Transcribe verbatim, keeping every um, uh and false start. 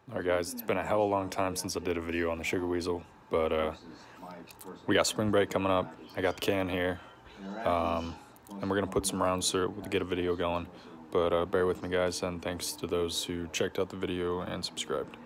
Alright guys, it's been a hell of a long time since I did a video on the Sugar Weasel, but uh, we got spring break coming up. I got the can here, um, and we're going to put some rounds through it to get a video going, but uh, bear with me guys, and thanks to those who checked out the video and subscribed.